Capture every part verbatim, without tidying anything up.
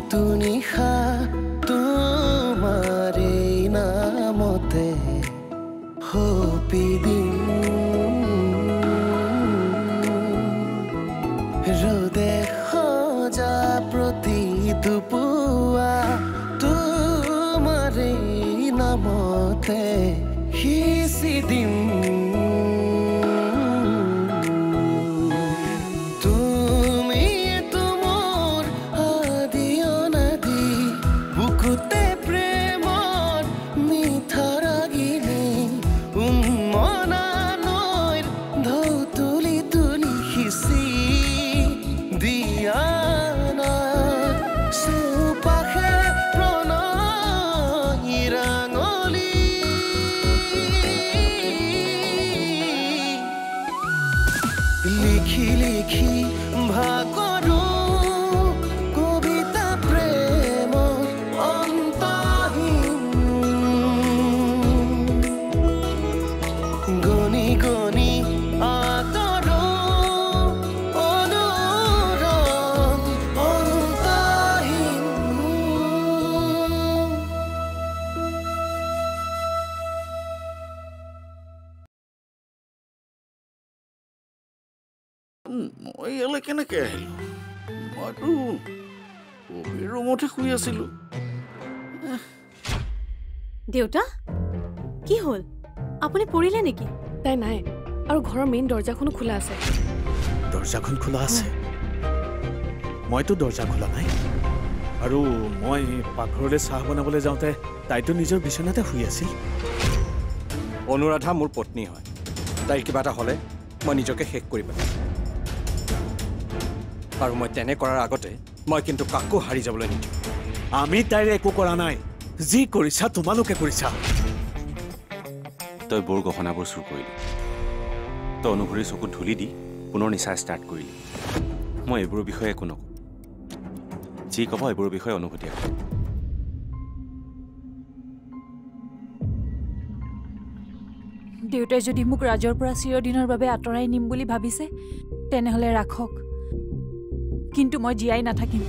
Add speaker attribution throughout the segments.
Speaker 1: ইটো নিশা তোমাৰে নামতে সপি দিম ৰ'দে সজা প্ৰতিটো পুৱা তোমাৰে নামতে সিঁচি দিম লিখি লিখি ভাগৰো কবিতা প্ৰেম অন্তহীন গণি গণি আতৰো অনুৰণ অন্তহীন
Speaker 2: মই ইয়ালৈ কেনেকৈ আহিলোঁ মইতো কবিৰ ৰুমতে শুই আছিলোঁ
Speaker 3: দেউতা কি হ'ল আপুনি পৰিলে নেকি
Speaker 4: তাই নাই আৰু ঘৰৰ মেইন দৰ্জাখনো খোলা আছে
Speaker 2: দৰ্জাখন খোলা আছে মইতো দৰ্জা খোলা নাই আৰু মই পাকঘৰলৈ চাহ বনাবলৈ যাওঁতে তাইতো নিজৰ বিচনাতে শুই আছিল
Speaker 5: অনুৰাধা মোৰ পত্নী হয় তাইৰ কিবা এটা হ'লে মই নিজকে শেষ কৰি পেলাম আৰু মই তেনে কৰাৰ আগতে মই কিন্তু কাকো হাৰি যাবলৈ নিদিওঁ
Speaker 2: আমি তাইৰ একো কৰা নাই যি কৰিছা তোমালোকে কৰিছা
Speaker 6: তই বৰ গহনাবোৰ চুৰ কৰিলি তই অনুভূতিৰ চকুত ধূলি দি পুনৰ নিচা ষ্টাৰ্ট কৰিলি মই এইবোৰৰ বিষয়ে একো নকওঁ যি ক'ব এইবোৰৰ বিষয়ে অনুভূতি আছে
Speaker 3: দেউতাই যদি মোক ৰাজৰ পৰা চিৰদিনৰ বাবে আঁতৰাই নিম বুলি ভাবিছে তেনেহ'লে ৰাখক কিন্তু মই জীয়াই নাথাকিম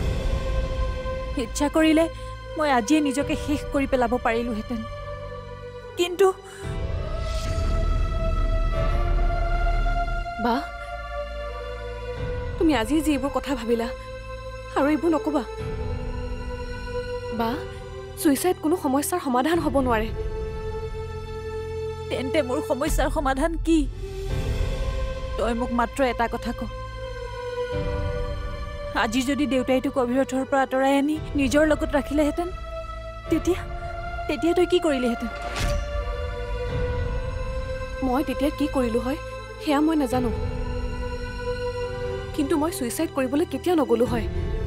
Speaker 3: ইচ্ছা কৰিলে মই আজিয়ে নিজকে শেষ কৰি পেলাব পাৰিলোহেঁতেন কিন্তু
Speaker 4: বা তুমি আজি যি এইবোৰ কথা ভাবিলা আৰু এইবোৰ নকবা বা সুইচাইড কোনো সমস্যাৰ সমাধান হ'ব নোৱাৰে
Speaker 3: তেন্তে মোৰ সমস্যাৰ সমাধান কি তই মোক মাত্ৰ এটা কথা ক আজি যদি দেউতাই তোক অবিৰথৰ পৰা আঁতৰাই আনি নিজৰ লগত ৰাখিলেহেঁতেন তেতিয়া তেতিয়া তই কি কৰিলিহেঁতেন
Speaker 4: মই তেতিয়া কি কৰিলোঁ হয় সেয়া মই নাজানো কিন্তু মই সুইচাইড কৰিবলৈ কেতিয়া নগ'লো হয়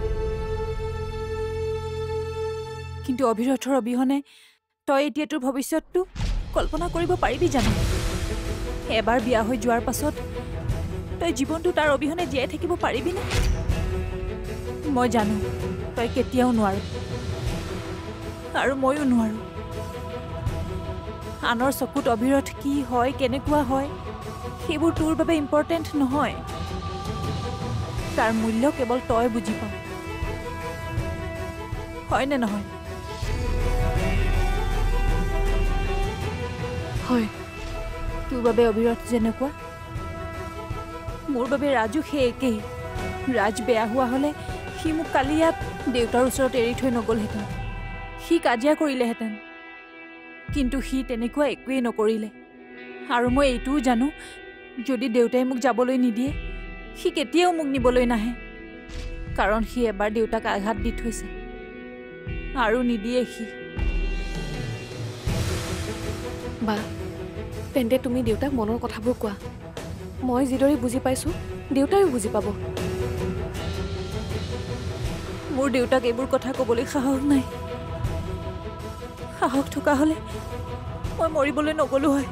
Speaker 3: কিন্তু অবিৰথৰ অবিহনে তই এতিয়া তোৰ ভৱিষ্যতটো কল্পনা কৰিব পাৰিবি জানো এবাৰ বিয়া হৈ যোৱাৰ পাছত তই জীৱনটো তাৰ অবিহনে জীয়াই থাকিব পাৰিবিনে মই জানো তই কেতিয়াও নোৱাৰ আৰু ময়ো নোৱাৰো আনৰ চকুত অবিৰথ কি হয় কেনেকুৱা হয় সেইবোৰ তোৰ বাবে ইম্পৰ্টেণ্ট নহয় তাৰ মূল্য কেৱল তই বুজি পাৱ হয়নে নহয়
Speaker 4: হয়
Speaker 3: তোৰ বাবে অবিৰথ যেনেকুৱা মোৰ বাবে ৰাজু সেই একেই ৰাজ বেয়া হোৱা হ'লে সি মোক কালি ইয়াত দেউতাৰ ওচৰত এৰি থৈ নগ'লহেঁতেন সি কাজিয়া কৰিলেহেঁতেন কিন্তু সি তেনেকুৱা একোৱেই নকৰিলে আৰু মই এইটোও জানো যদি দেউতাই মোক যাবলৈ নিদিয়ে সি কেতিয়াও মোক নিবলৈ নাহে কাৰণ সি এবাৰ দেউতাক আঘাত দি থৈছে আৰু নিদিয়ে সি
Speaker 4: বা তেন্তে তুমি দেউতাক মনৰ কথাবোৰ কোৱা মই যিদৰে বুজি পাইছোঁ দেউতাইও বুজি পাব
Speaker 3: মোৰ দেউতাক এইবোৰ কথা ক'বলৈ সাহস নাই সাহস থকা হ'লে মই মৰিবলৈ নগ'লো হয়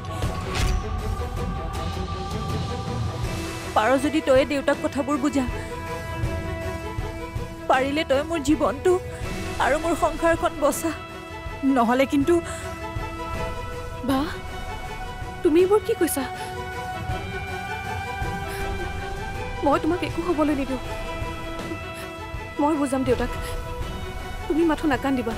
Speaker 3: পাৰ যদি তই দেউতাক কথাবোৰ বুজা পাৰিলে তই মোৰ জীৱনটো আৰু মোৰ সংসাৰখন বচা নহ'লে কিন্তু
Speaker 4: বা তুমি এইবোৰ কি কৈছা মই তোমাক একো হ'বলৈ নিদিওঁ মই বুজাম দেউতাক তুমি মাথো নাকান্দিবা।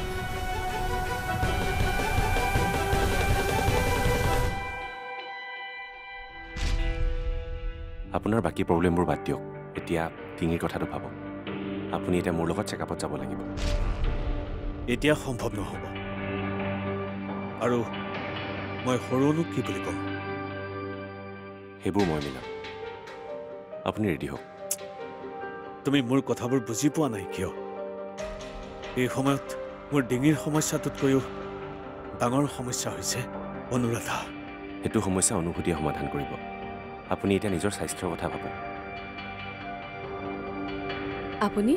Speaker 6: আপোনাৰ বাকী প্ৰব্লেমবোৰ বাদ দিয়ক, এতিয়া ডিঙিৰ কথাটো ভাবক। আপুনি এতিয়া মোৰ লগত চেকআপত যাব লাগিব।
Speaker 2: এতিয়া সম্ভৱ নহ'ব, আৰু মই সৰুনো কি বুলি ক'ম?
Speaker 6: সেইবোৰ মই মিলাম, আপুনি ৰেডি হওক।
Speaker 2: তুমি মোৰ কথাবোৰ বুজি পোৱা নাই কিয়? এই সময়ত মোৰ ডিঙিৰ সমস্যাটোতকৈও ডাঙৰ সমস্যা হৈছে অনুৰাধা।
Speaker 6: সেইটো সমস্যা অনুভূতিয়ে সমাধান কৰিব। আপুনি এতিয়া নিজৰ স্বাস্থ্যৰ কথা ভাবক।
Speaker 4: আপুনি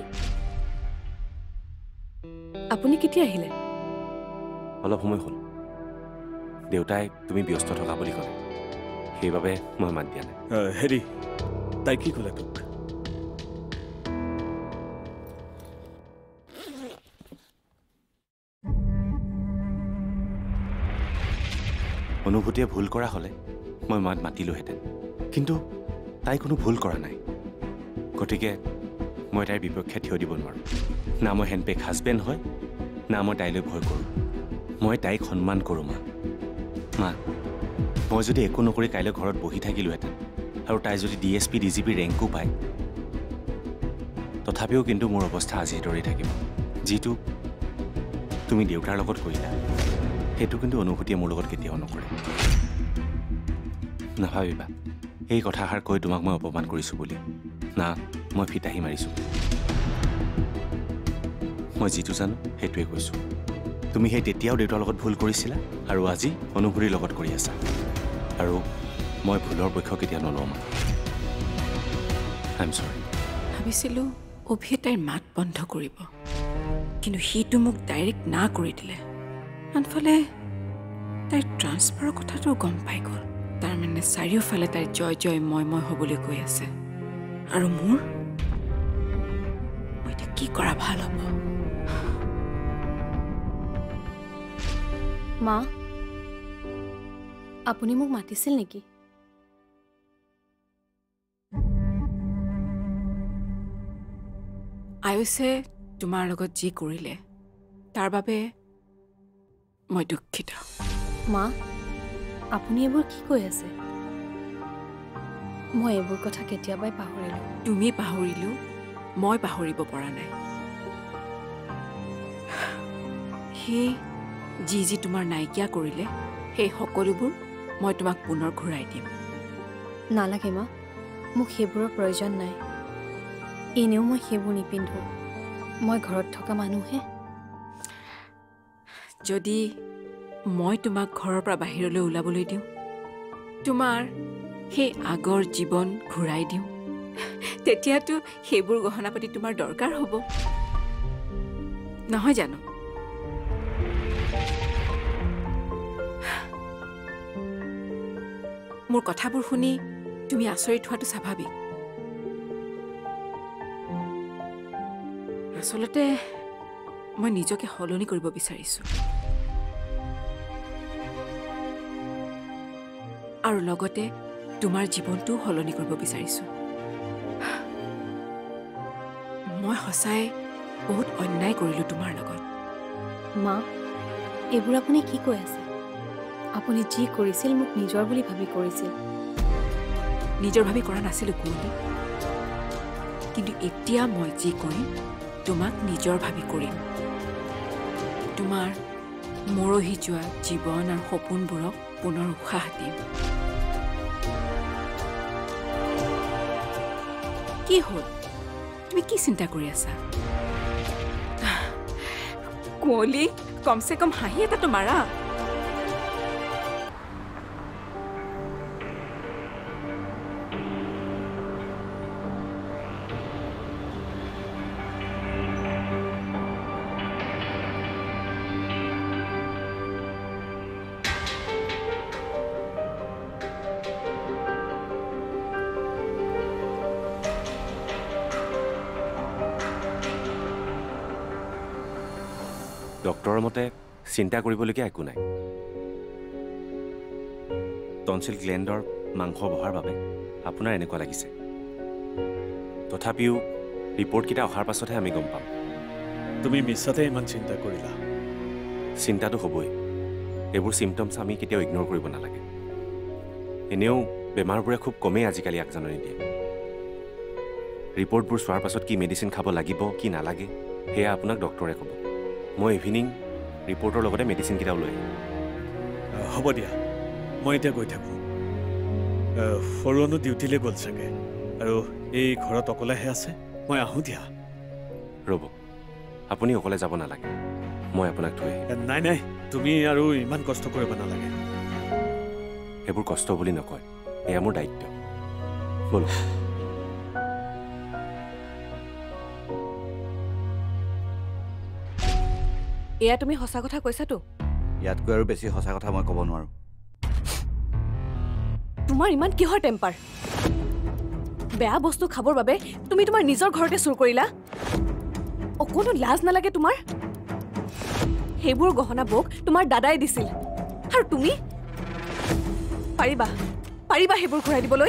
Speaker 4: আপুনি কেতিয়া আহিলে?
Speaker 6: অলপ সময় হ'ল। দেউতাই তুমি ব্যস্ত থকা বুলি ক'লে, সেইবাবে মই মাত দিয়া নাই।
Speaker 2: আহ, হেৰি তাই কি ক'লে তোক?
Speaker 6: অনুভূতিয়ে ভুল কৰা হ'লে মই মাত মাতিলোহেঁতেন, কিন্তু তাই কোনো ভুল কৰা নাই। গতিকে মই তাইৰ বিপক্ষে থিয় দিব নোৱাৰোঁ। না মই হেণ্ডপেক হাজবেণ্ড হয়, না মই তাইলৈ ভয় কৰোঁ। মই তাইক সন্মান কৰোঁ। মা মা মই যদি একো নকৰি কাইলৈ ঘৰত বহি থাকিলোহেঁতেন, আৰু তাই যদি D S P D G P ৰেংকো পায়, তথাপিও কিন্তু মোৰ অৱস্থা আজিৰ দৰেই থাকিব। যিটো তুমি দেউতাৰ লগত কৰিলা, সেইটো কিন্তু অনুভূতিয়ে মোৰ লগত কেতিয়াও নকৰে। নাভাবিবা এই কথাষাৰ কৈ তোমাক মই অপমান কৰিছোঁ বুলি। না, মই ফিতাহি মাৰিছোঁ। মই যিটো জানো সেইটোৱে কৈছোঁ। তুমি সেই তেতিয়াও দেউতাৰ লগত ভুল কৰিছিলা, আৰু আজি অনুভূতিৰ লগত কৰি আছা, আৰু মই ভুলৰ পক্ষ কেতিয়া নলওঁ। আই এম চৰি।
Speaker 7: ভাবিছিলোঁ অভিয়ে তাইৰ মাত বন্ধ কৰিব, কিন্তু সিটো মোক ডাইৰেক্ট না কৰি দিলে। আনফালে তাইৰ ট্ৰান্সফাৰৰ কথাটো গম পাই গ'ল। তাৰমানে চাৰিওফালে তাইৰ জয় জয় মই মই হ'বলৈ গৈ আছে, আৰু মোৰ মই এতিয়া কি কৰা ভাল হ'ব?
Speaker 4: মা, আপুনি মোক মাতিছিল নেকি?
Speaker 7: আয়ুষে তোমাৰ লগত যি কৰিলে তাৰ বাবে মই দুখিত।
Speaker 4: মা, আপুনি এইবোৰ কি কৈ আছে? মই এইবোৰ কথা কেতিয়াবাই পাহৰিলোঁ।
Speaker 7: তুমি পাহৰিলেও মই পাহৰিব পৰা নাই। সেই যি যি তোমাৰ নাইকিয়া কৰিলে, সেই সকলোবোৰ মই তোমাক পুনৰ ঘূৰাই দিম।
Speaker 4: নালাগে মা, মোক সেইবোৰৰ প্ৰয়োজন নাই। এনেও মই সেইবোৰ নিপিন্ধো। মই ঘৰত থকা মানুহহে।
Speaker 7: যদি মই তোমাক ঘৰৰ পৰা বাহিৰলৈ ওলাবলৈ দিওঁ, তোমাৰ সেই আগৰ জীৱন ঘূৰাই দিওঁ, তেতিয়াতো সেইবোৰ গহনা পাতি তোমাৰ দৰকাৰ হ'ব, নহয় জানো? মোৰ কথাবোৰ শুনি তুমি আচৰিত হোৱাটো স্বাভাৱিক। আচলতে মই নিজকে সলনি কৰিব বিচাৰিছোঁ, আৰু লগতে তোমাৰ জীৱনটোও সলনি কৰিব বিচাৰিছোঁ। মই সঁচাই বহুত অন্যায় কৰিলোঁ তোমাৰ লগত।
Speaker 4: মা, এইবোৰ আপুনি কি কৈ আছে? আপুনি যি কৰিছিল মোক নিজৰ বুলি ভাবি কৰিছিল।
Speaker 7: নিজৰ ভাবি কৰা নাছিলোঁ কুঁৱলী, কিন্তু এতিয়া মই যি কৰিম তোমাক নিজৰ ভাবি কৰিম। তোমাৰ মৰহি যোৱা জীৱন আৰু সপোনবোৰক পুনৰ উশাহ দিম। কি হ'ল? তুমি কি চিন্তা কৰি আছা? কুঁৱলী, কমচে কম হাঁহি এটাতো মাৰা।
Speaker 6: ডক্টৰৰ মতে চিন্তা কৰিবলগীয়া একো নাই। টনচিল গ্লেণ্ডৰ মাংস বহাৰ বাবে আপোনাৰ এনেকুৱা লাগিছে। তথাপিও ৰিপৰ্টকেইটা অহাৰ পাছতহে আমি গম পাম।
Speaker 2: তুমি মিছাতে ইমান চিন্তা কৰিলা।
Speaker 6: চিন্তাটো হ'বই, এইবোৰ চিমটমছ আমি কেতিয়াও ইগন'ৰ কৰিব নালাগে। এনেও বেমাৰবোৰে খুব কমেই আজিকালি আগজাননী দিয়ে। ৰিপৰ্টবোৰ চোৱাৰ পাছত কি মেডিচিন খাব লাগিব কি নালাগে সেয়া আপোনাক ডক্টৰে ক'ব। মই ইভিনিং ৰিপৰ্টৰ লগতে মেডিচিনকেইটাও লৈ আহিম।
Speaker 2: হ'ব দিয়া, মই এতিয়া গৈ থাকোঁ। সৰুনো ডিউটিলৈ গ'ল চাগে, আৰু এই ঘৰত অকলেহে আছে। মই আহোঁ দিয়া।
Speaker 6: ৰ'ব, আপুনি অকলে যাব নালাগে, মই আপোনাক থৈ আহিম।
Speaker 2: নাই নাই, তুমি আৰু ইমান কষ্ট কৰিব নালাগে।
Speaker 6: সেইবোৰ কষ্ট বুলি নকয়, এয়া মোৰ দায়িত্ব। ব'লক।
Speaker 4: এয়া তুমি সঁচা কথা কৈছাতো?
Speaker 8: ইয়াতকৈ আৰু বেছি সঁচা কথা মই ক'ব নোৱাৰোঁ।
Speaker 4: তোমাৰ ইমান কিহৰ টেম্পাৰ? বেয়া বস্তু খাবৰ বাবে তুমি তোমাৰ নিজৰ ঘৰতে চুৰ কৰিলা? অকণো লাজ নালাগে তোমাৰ? সেইবোৰ গহনা বৌক তোমাৰ দাদাই দিছিল, আৰু তুমি পাৰিবা পাৰিবা সেইবোৰ ঘূৰাই দিবলৈ?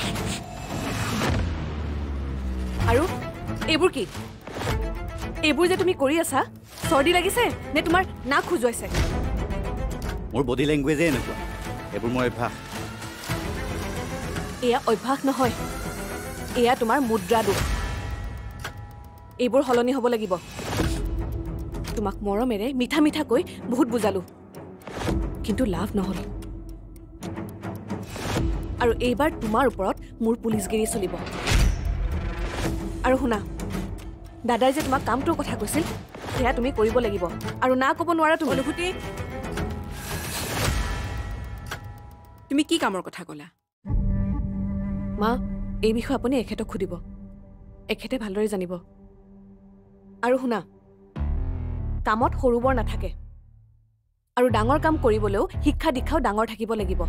Speaker 4: আৰু এইবোৰ কি? এইবোৰ যে তুমি কৰি আছা, চৰ্দি লাগিছে নে তোমাৰ নাক খোজুৱাইছে?
Speaker 8: মোৰ বডি লেংগুৱেজে এনেকুৱা, এইবোৰ মোৰ অভ্যাস।
Speaker 4: এয়া অভ্যাস নহয়, এয়া তোমাৰ মুদ্ৰা দোষ। এইবোৰ সলনি হ'ব লাগিব। তোমাক মৰমেৰে মিঠা মিঠাকৈ বহুত বুজালো, কিন্তু লাভ নহ'ল। আৰু এইবাৰ তোমাৰ ওপৰত মোৰ পুলিচগিৰি চলিব। আৰু শুনা, দাদাই যে তোমাক কামটোৰ কথা কৈছিল সেয়া তুমি কৰিব লাগিব, আৰু না ক'ব নোৱাৰা তুমি।
Speaker 7: অনুভূতি, তুমি কি কামৰ কথা ক'লা?
Speaker 4: মা, এই বিষয়ে আপুনি এখেতক সুধিব, এখেতে ভালদৰে জানিব। আৰু শুনা, কামত সৰু বৰ নাথাকে, আৰু ডাঙৰ কাম কৰিবলৈও শিক্ষা দীক্ষাও ডাঙৰ থাকিব লাগিব।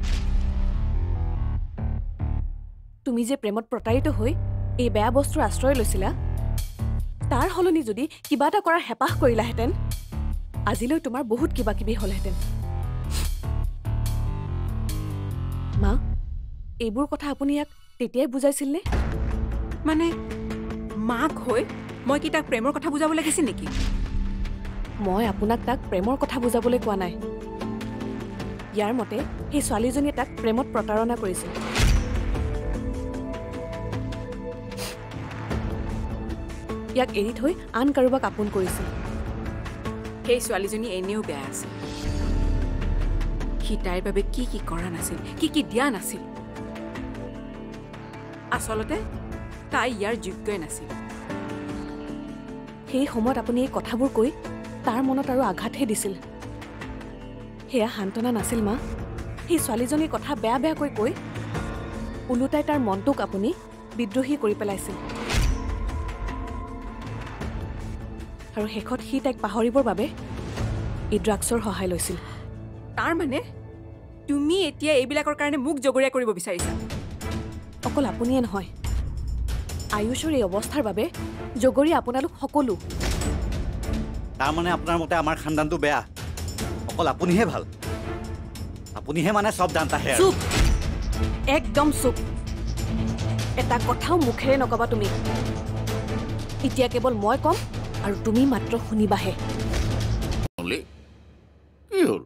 Speaker 4: তুমি যে প্ৰেমত প্ৰতাৰিত হৈ এই বেয়া বস্তুৰ আশ্ৰয় লৈছিলা, তাৰ সলনি যদি কিবা এটা কৰাৰ হেঁপাহ কৰিলাহেঁতেন, আজিলৈ তোমাৰ বহুত কিবা কিবি হ'লহেঁতেন। মা, এইবোৰ কথা আপুনি ইয়াক তেতিয়াই বুজাইছিল নে?
Speaker 7: মানে মাক হৈ মই কি তাক প্ৰেমৰ কথা বুজাব লাগিছিল নেকি?
Speaker 4: মই আপোনাক তাক প্ৰেমৰ কথা বুজাবলৈ কোৱা নাই। ইয়াৰ মতে সেই ছোৱালীজনীয়ে তাক প্ৰেমত প্ৰতাৰণা কৰিছিল। ইয়াক এৰি থৈ আন কাৰোবাক আপোন কৰিছিল।
Speaker 7: সেই ছোৱালীজনী এনেও বেয়া আছিল। সি তাইৰ বাবে কি কি কৰা নাছিল, কি কি দিয়া নাছিল। আচলতে তাই ইয়াৰ যোগ্যই নাছিল।
Speaker 4: সেই সময়ত আপুনি এই কথাবোৰ কৈ তাৰ মনত আৰু আঘাতহে দিছিল। সেয়া সান্তনা নাছিল মা। সেই ছোৱালীজনীৰ কথা বেয়া বেয়াকৈ কৈ ওলোটাই তাৰ মনটোক আপুনি বিদ্ৰোহী কৰি পেলাইছিল। আৰু শেষত সি তাইক পাহৰিবৰ বাবে এই ড্ৰাগছৰ সহায় লৈছিল।
Speaker 7: তাৰ মানে তুমি এতিয়া এইবিলাকৰ কাৰণে মোক জগৰীয়া কৰিব বিচাৰিছা?
Speaker 4: অকল আপুনিয়ে নহয়, আয়ুষৰ এই অৱস্থাৰ বাবে জগৰীয়া আপোনালোক সকলো।
Speaker 8: তাৰমানে আপোনাৰ মতে আমাৰ খানদানটো বেয়া, অকল আপুনিহে ভাল। আপুনিহে মানে চব জানতাহে।
Speaker 4: চুপ, একদম চুপ। এটা কথাও মুখেৰে নকবা তুমি। এতিয়া কেৱল মই ক'ম আৰু তুমি মাত্ৰ শুনিবাহে।
Speaker 9: কি হ'ল?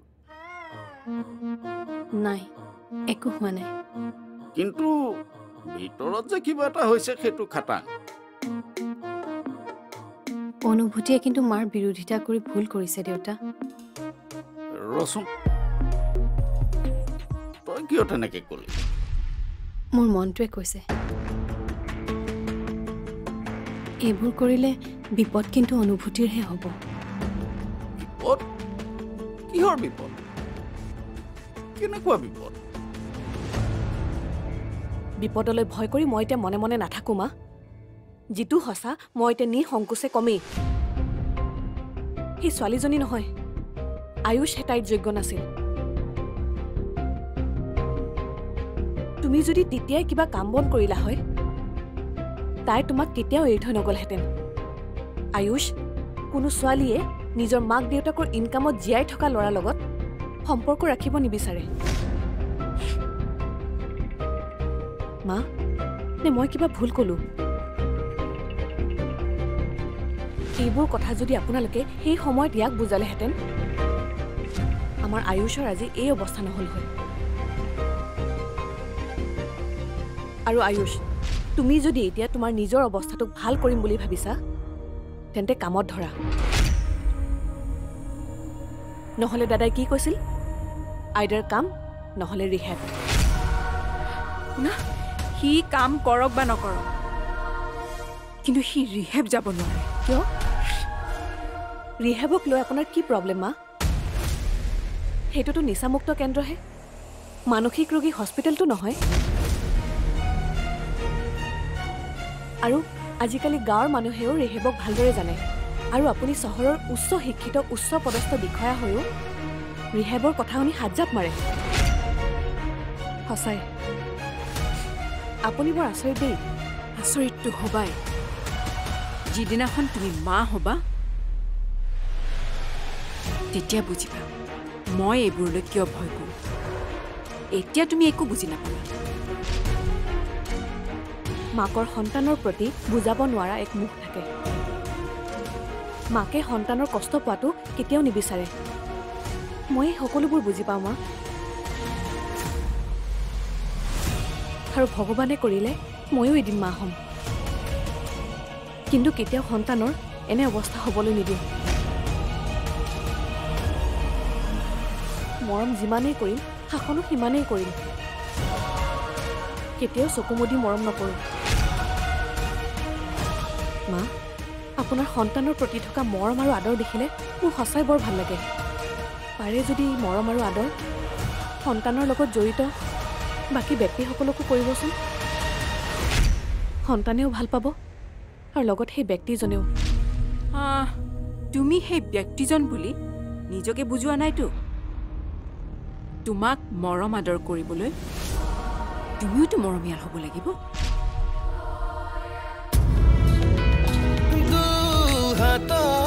Speaker 3: নাই, একো হোৱা নাই।
Speaker 9: কিন্তু ভিতৰত যে কিবা এটা হৈছে সেইটো খাটাং।
Speaker 3: অনুভূতিয়ে কিন্তু মাৰ বিৰোধিতা কৰি ভুল কৰিছে দেউতা।
Speaker 9: ৰচোন, তই কিয় তেনেকে ক'লি?
Speaker 3: মোৰ মনটোৱে কৈছে এইবোৰ কৰিলে বিপদ কিন্তু অনুভূতিৰহে হ'ব।
Speaker 9: বিপদ? কিহৰ বিপদ? কেনেকুৱা বিপদ?
Speaker 4: বিপদলৈ ভয় কৰি মই এতিয়া মনে মনে নাথাকো মা। যিটো সঁচা মই এতিয়া নিসংকোচে কমেই। সেই ছোৱালীজনী নহয়, আয়ুষ হেতাইৰ যোগ্য নাছিল। তুমি যদি তেতিয়াই কিবা কাম বন কৰিলা হয়, তাই তোমাক কেতিয়াও এৰি থৈ নগ'লহেঁতেন। আয়ুষ, কোনো ছোৱালীয়ে নিজৰ মাক দেউতাকৰ ইনকামত জীয়াই থকা ল'ৰাৰ লগত সম্পৰ্ক ৰাখিব নিবিচাৰে। মা, নে মই কিবা ভুল ক'লো? এইবোৰ কথা যদি আপোনালোকে সেই সময়ত ইয়াক বুজালেহেঁতেন আমাৰ আয়ুষৰ আজি এই অৱস্থা নহ'ল হয়। আৰু আয়ুষ, তুমি যদি এতিয়া তোমাৰ নিজৰ অৱস্থাটোক ভাল কৰিম বুলি ভাবিছা তেন্তে কামত ধৰা। নহ'লে দাদাই কি কৈছিল? আইডাৰ কাম নহ'লে ৰিহেব।
Speaker 7: না, সি কাম কৰক বা নকৰক, কিন্তু সি ৰিহেব যাব নোৱাৰে।
Speaker 4: কিয়? ৰিহেবক লৈ আপোনাৰ কি প্ৰব্লেম মা? সেইটোতো নিচামুক্ত কেন্দ্ৰহে, মানসিক ৰোগী হস্পিটেলটো নহয়। আৰু আজিকালি গাঁৱৰ মানুহেও ৰিহেবক ভালদৰে জানে। আৰু আপুনি চহৰৰ উচ্চ শিক্ষিত উচ্চ পদস্থ বিষয়া হৈও ৰিহেবৰ কথা শুনি হাতজাপ মাৰে। সঁচাই আপুনি বৰ আচৰিত দেই।
Speaker 7: আচৰিতটো হবাই, যিদিনাখন তুমি মা হবা তেতিয়া বুজিবা মই এইবোৰলৈ কিয় ভয় কৰোঁ। এতিয়া তুমি একো বুজি নাপাবা।
Speaker 4: মাকৰ সন্তানৰ প্ৰতি বুজাব নোৱাৰা এক মুখ থাকে। মাকে সন্তানৰ কষ্ট পোৱাটো কেতিয়াও নিবিচাৰে। মই সকলোবোৰ বুজি পাওঁ মা। আৰু ভগৱানে কৰিলে ময়ো এদিন মা হ'ম, কিন্তু কেতিয়াও সন্তানৰ এনে অৱস্থা হ'বলৈ নিদিওঁ। মৰম যিমানেই কৰিম শাসনো সিমানেই কৰিম। কেতিয়াও চকু মুদি মৰম নকৰোঁ। মা, আপোনাৰ সন্তানৰ প্ৰতি থকা মৰম আৰু আদৰ দেখিলে মোৰ সঁচাই বৰ ভাল লাগে। পাৰে যদি মৰম আৰু আদৰ সন্তানৰ লগত জড়িত বাকী ব্যক্তিসকলকো কৰিবচোন। সন্তানেও ভাল পাব আৰু লগত সেই ব্যক্তিজনেও।
Speaker 7: তুমি সেই ব্যক্তিজন বুলি নিজকে বুজোৱা নাইতো। তোমাক মৰম আদৰ কৰিবলৈ তুমিওতো মৰমীয়াল হ'ব লাগিব।
Speaker 1: দুহাতৰ